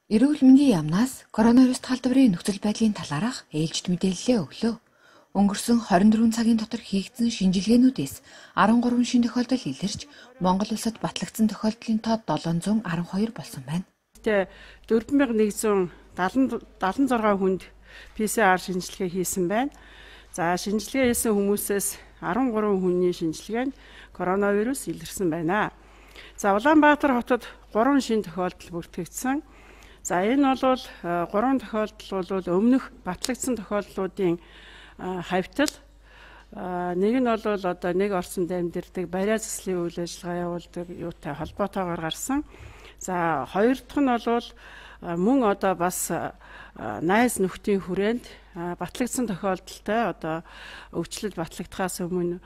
Эрүүл мэндийн яамнаас коронавирус талбарын нөхцөл байдлын талаарх ээлжид мэдээлэлээ өглөө. Өнгөрсөн 24 цагийн дотор хийгдсэн шинжилгээнүүдээс 13 шинэ тохиолдол илэрч Монгол улсад батлагдсан тохиолдлын тоо 712 болсон байна. Тэ 4176 хүнд PCR шинжилгээ хийсэн байна. За шинжилгээ хийсэн хүмүүсээс 13 хүний шинжилгээнд коронавирус илэрсэн байна. За Улаанбаатар хотод 3 шинэ тохиолдол бүртгэгдсэн. За энэ бол 3 тохиолдол бол өмнөх батлагдсан тохиолдлуудын хавьтал. Нэг нь бол одоо нэг орсон дамжирдаг бариа заслын үйл ажиллагаа явуулдаг юутай холбоотойгоор гарсан. За хоёр дахь нь бол мөн одоо бас найз нөхдийн хүрээнд батлагдсан тохиолдолтой одоо өвчлөл батлагдахаас өмнө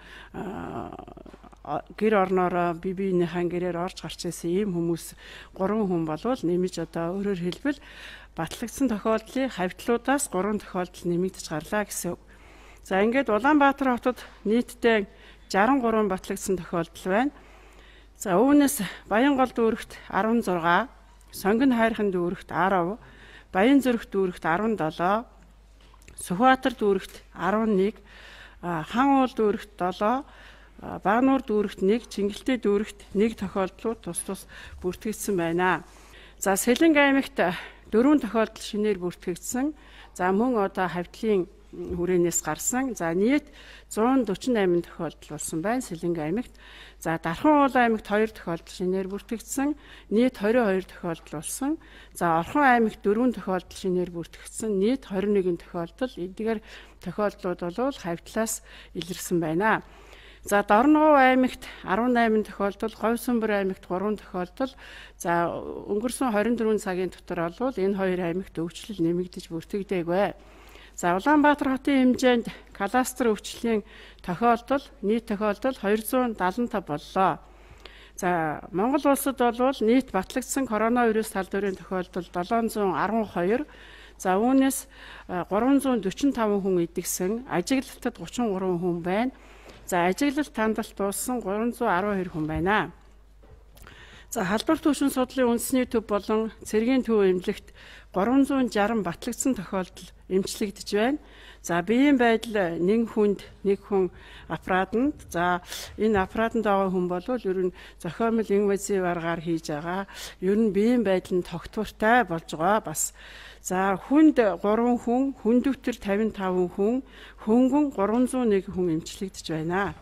гэр орноороо бие биенийхэн гэрээр орж гарч ирсэн ийм хүмүүс 3 хүн болвол нэмж одоо өөрөөр хэлбэл батлагдсан тохиолдлын хавьтлуудаас 3 тохиолдол нэмэгдэж гарлаа гэсэн үг. За ингээд Улаанбаатар хотод нийтдээ 63 батлагдсан тохиолдол байна. За үүнээс Баянгол дүүрэгт 16, Сонгон хайрхан дүүрэгт 10, Баянзүрх дүүрэгт 17, Сүхбаатар дүүрэгт 11, Хан уул дүүрэгт 7, Багнуур дүүрэгт 1, Чингэлтэй дүүрэгт 1 тохиолдлууд тус тус бүртгэгдсэн байна. За Сэлэнг аймагт 4 тохиолдол шинээр бүртгэгдсэн. За мөн одоо хавьтлын хүрээнээс гарсан. За нийт 148 тохиолдол болсон байна Сэлэнг аймагт. За Дархан уул аймагт 2 тохиолдол шинээр бүртгэгдсэн. Нийт 22 тохиолдол болсон. За Орхон аймагт 4 тохиолдол шинээр бүртгэгдсэн. Нийт 21 тохиолдол. Эдгээр тохиолдлууд бол хавьтлаас илэрсэн байна. За Дорногов аймагт 18 тохиолдол, Говьсөнбөр аймагт 3 тохиолдол. За өнгөрсөн 24 цагийн дотор бол энэ хоёр аймагт өвчлөл нэмэгдэж бүртгэгдээгүй. За Улаанбаатар хотын хэмжээнд кластер өвчлөлийн тохиолдол, нийт тохиолдол 275 боллоо. За Монгол улсад бол нийт батлагдсан коронавирус талбарын тохиолдол 712. За үүнээс 345 хүн идэгсэн, ажиглалтад 33 хүн байна. За ажиглалт тандалт дууссан 312 хүн байна. За халдвар түвшин судлалын үндэсний төв болон цэргийн төв эмнэлэгт 360 батлагдсан тохиолдол эмчлэгдэж байна. За биеийн байдал нэг хүн аппаратанд. За энэ аппаратанд байгаа хүн бол ер нь зохиомл инвазив аргаар хийж байгаа. Ер нь биеийн байдал нь тогтвортой болж байгаа бас. За хүнд 3 хүн, хүндөвтөр 55 хүн, хөнгөн 301 хүн эмчлэгдэж байна.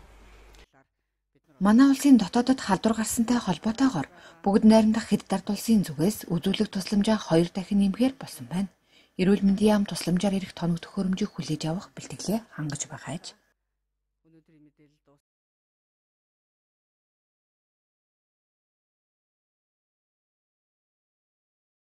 Манай улсын дотоодод халдвар гарсантай холбоотойгоор бүгд найрамдах хэд дард улсын зүгээс үзүүлэх тусламжаа 2 дахин нэмэхээр болсон байна. Эрүүл мэндийн яам тусламжаар ирэх тоног төхөөрөмжийг хүлээж авах бэлтгэлээ хангаж байгаа аж.